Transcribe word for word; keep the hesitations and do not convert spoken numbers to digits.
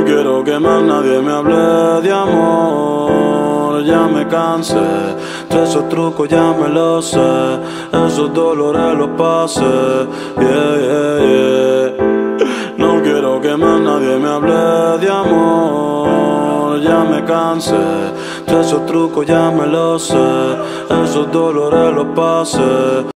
No quiero que más nadie me hable de amor, ya me cansé. De esos trucos ya me los sé, esos dolores los pasé. Yeah, yeah, yeah. No quiero que más nadie me hable de amor, ya me cansé. De esos trucos ya me los sé, esos dolores los pasé.